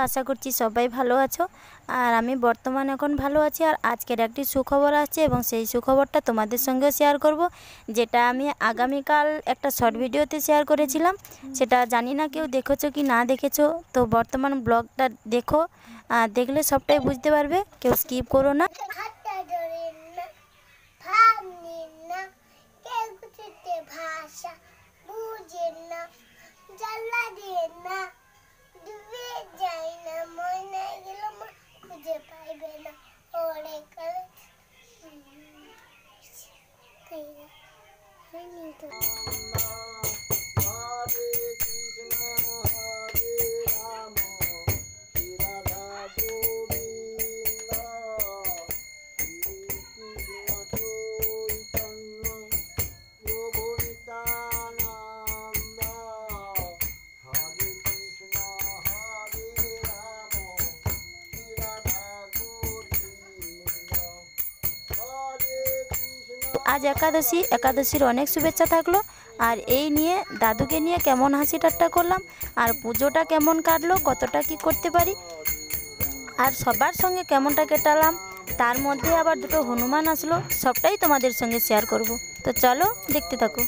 আশা করছি সবাই ভালো আছো। আর আমি বর্তমানে এখন ভালো আছি। আর আজকের একটি সুখবর আছে এবং সেই সুখবরটা তোমাদের সঙ্গেও শেয়ার করব, যেটা আমি আগামীকাল একটা শর্ট ভিডিওতে শেয়ার করেছিলাম। সেটা জানি না কেউ দেখেছো কি না দেখেছো, তো বর্তমান ব্লগটা দেখো, দেখলে সবটাই বুঝতে পারবে, কেউ স্কিপ করো না। আজ একাদশীর অনেক শুভেচ্ছা থাকলো। আর এই নিয়ে দাদুকে নিয়ে কেমন হাসি ঠাট্টা করলাম, আর পুজোটা কেমন কাটলো, কতটা কি করতে পারি, আর সবার সঙ্গে কেমনটা কাটালাম, তার মধ্যে আবার দুটো হনুমান আসলো, সবটাই তোমাদের সঙ্গে শেয়ার করব। তো চলো দেখতে থাকো।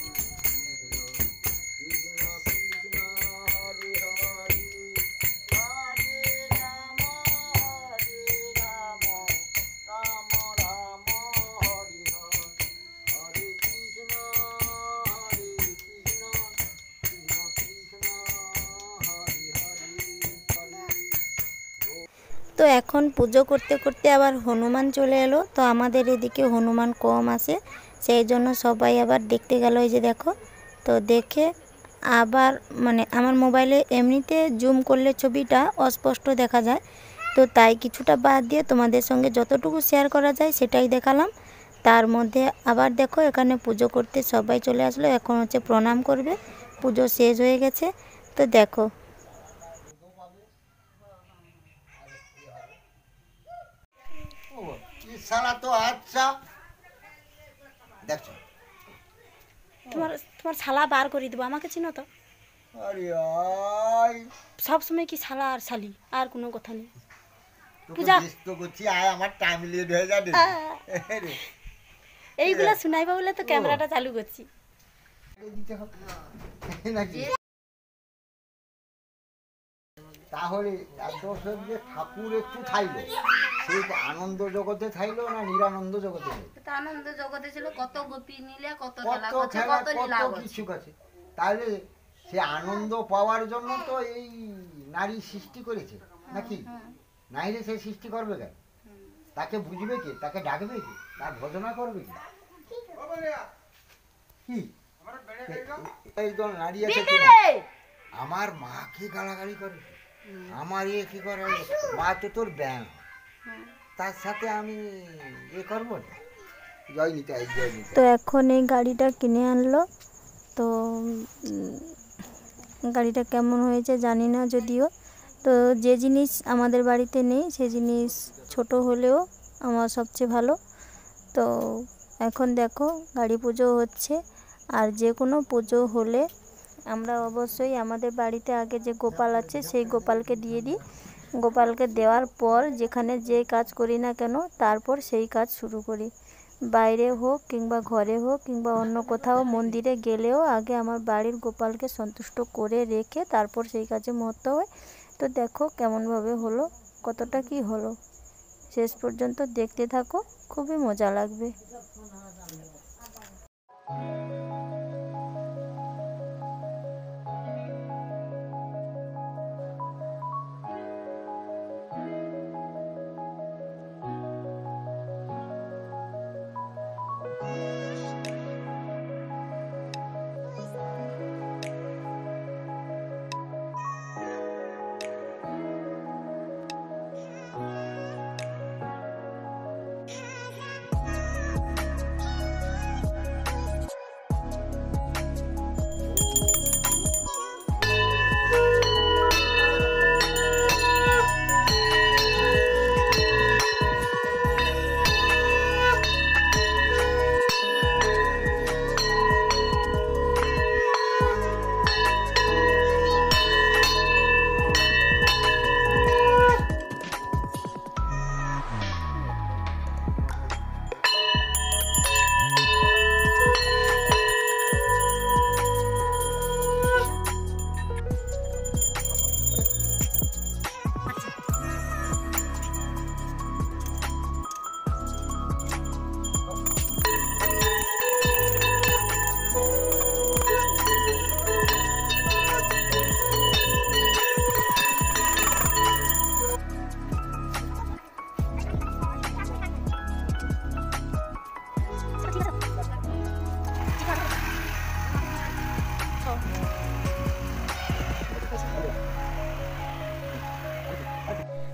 তো এখন পুজো করতে করতে আবার হনুমান চলে এলো। তো আমাদের এদিকে হনুমান কম আসে, সেই জন্য সবাই আবার দেখতে গেল। এই যে দেখো, তো দেখে আবার মানে আমার মোবাইলে এমনিতে জুম করলে ছবিটা অস্পষ্ট দেখা যায়, তো তাই কিছুটা বাদ দিয়ে তোমাদের সঙ্গে যতটুকু শেয়ার করা যায় সেটাই দেখালাম। তার মধ্যে আবার দেখো এখানে পুজো করতে সবাই চলে আসলো। এখন হচ্ছে প্রণাম করবে, পুজো শেষ হয়ে গেছে। তো দেখো তোমার শালা বার করে দেবো, আমাকে চিনো তো? সব সময় কি শালা আর শালি, আর কোনো কথা নেই। পূজা এইগুলা শুনাইবা বলে তো ক্যামেরাটা চালু করছি। তাহলে যে ঠাকুর একটু থাইলো, সেই আনন্দ জগতে থাইলো না নিরানন্দ জগতে? আনন্দ জগতে ছিল, কত গোপী নিলে, কত কিছু আছে। তাহলে সে আনন্দ পাওয়ার জন্য তো এই নারী সৃষ্টি করেছে নাকি? নাইলে সে সৃষ্টি করবে কেন? তাকে বুঝবে কি? তাকে ডাকবে কি? তার ভজনা করবে কি? এই দল নারী আছে, আমার মাকে গালাগালি করে, আমার ইয়ে কি করে, মা তো তোর ব্যাং, তার সাথে আমি এ করবো না। জয় নিতাই, জয় নিতাই। তো এখন এই গাড়িটা কিনে আনলো। তো গাড়িটা কেমন হয়েছে জানি না যদিও। তো যে জিনিস আমাদের বাড়িতে নেই সে জিনিস ছোট হলেও আমার সবচেয়ে ভালো। তো এখন দেখো গাড়ি পুজো হচ্ছে। আর যে কোনো পুজো হলে আমরা অবশ্যই আমাদের বাড়িতে আগে যে গোপাল আছে সেই গোপালকে দিয়ে দিই। গোপালকে দেওয়ার পর যেখানে যে কাজ করি না কেন তারপর সেই কাজ শুরু করি। বাইরে হোক কিংবা ঘরে হোক কিংবা অন্য কোথাও মন্দিরে গেলেও আগে আমার বাড়ির গোপালকে সন্তুষ্ট করে রেখে তারপর সেই কাজে মহত্ব হয়। তো দেখো কেমনভাবে হলো, কতটা কি হলো, শেষ পর্যন্ত দেখতে থাকো, খুবই মজা লাগবে।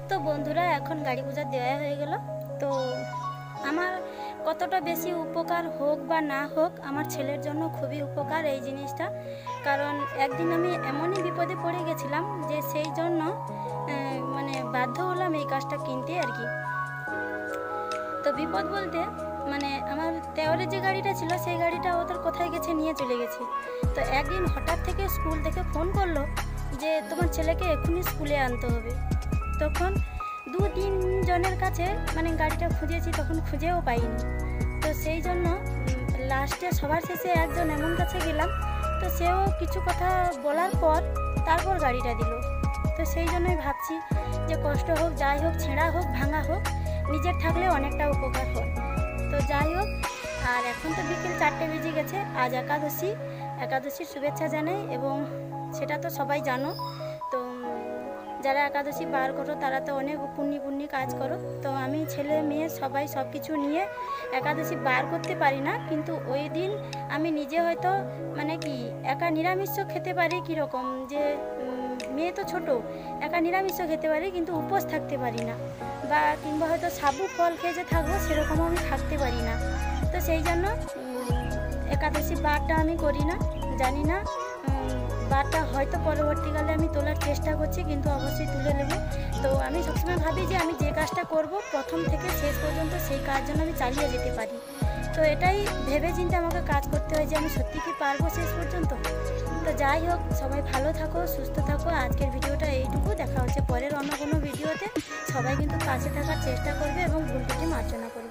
তো বন্ধুরা, এখন গাড়ি পূজা দেওয়া হয়ে গেল। তো আমার কতটা বেশি উপকার হোক বা না হোক, আমার ছেলের জন্য খুবই উপকার এই জিনিসটা। কারণ একদিন আমি এমনই বিপদে পড়ে গেছিলাম যে সেই জন্য মানে বাধ্য হলাম এই কাজটা কিনতে আর কি। তো বিপদ বলতে মানে আমার দেওরের যে গাড়িটা ছিল সেই গাড়িটা ওদের কোথায় গেছে, নিয়ে চলে গেছে। তো একদিন হঠাৎ থেকে স্কুল থেকে ফোন করলো যে তোমার ছেলেকে এক্ষুনি স্কুলে আনতে হবে। তখন 2-3 জনের কাছে মানে গাড়িটা খুঁজেছি, তখন খুঁজেও পাইনি। তো সেই জন্য লাস্টে সবার শেষে একজন এমন কাছে গেলাম, তো সেও কিছু কথা বলার পর তারপর গাড়িটা দিল। তো সেই জন্যই ভাবছি যে কষ্ট হোক, যাই হোক, ছেঁড়া হোক, ভাঙা হোক, নিজের থাকলে অনেকটা উপকার হয়। তো যাই হোক, আর এখন তো বিকেল 4টে বেজে গেছে। আজ একাদশীর শুভেচ্ছা জানাই, এবং সেটা তো সবাই জানো। তো যারা একাদশী পার করো তারা তো অনেক পুণ্যি কাজ করো। তো আমি ছেলে মেয়ে সবাই সব কিছু নিয়ে একাদশী বার করতে পারি না, কিন্তু ওই দিন আমি নিজে হয়তো মানে কি একা নিরামিষও খেতে পারি, কীরকম যে মেয়ে তো ছোট, একা নিরামিষও খেতে পারি, কিন্তু উপোস থাকতে পারি না, বা কিংবা হয়তো সাবু ফল খেয়ে যে থাকবো সেরকমও আমি থাকতে পারি না। তো সেই জন্য একাদশী বারটা আমি করি না, জানি না বারটা হয়তো পরবর্তীকালে আমি তোলার চেষ্টা করছি, কিন্তু অবশ্যই তুলে নেব। তো আমি সবসময় ভাবি যে আমি যে কাজটা করব প্রথম থেকে শেষ পর্যন্ত সেই কাজ যেন আমি চালিয়ে যেতে পারি। তো এটাই ভেবে চিন্তে আমাকে কাজ করতে হয় যে আমি সত্যি কি পারবো শেষ পর্যন্ত। তো যাই হোক, সবাই ভালো থাকো, সুস্থ থাকো। আজকের ভিডিওটা এইটুকু, দেখা হচ্ছে পরের অন্য কোনো ভিডিওতে। সবাই কিন্তু পাশে থাকার চেষ্টা করবে এবং ভুল ত্রুটি মার্জনা করবে।